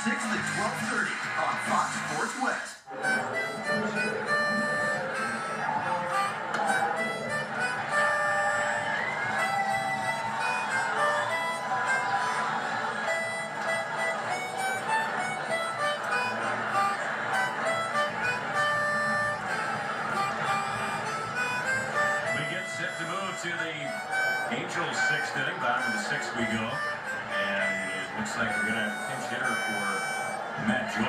6 to 12:30 on Fox Sports West. Set to move to the Angels' 6th inning. Bottom of the 6th we go. And it looks like we're going to have a pinch hitter for Matt Joy.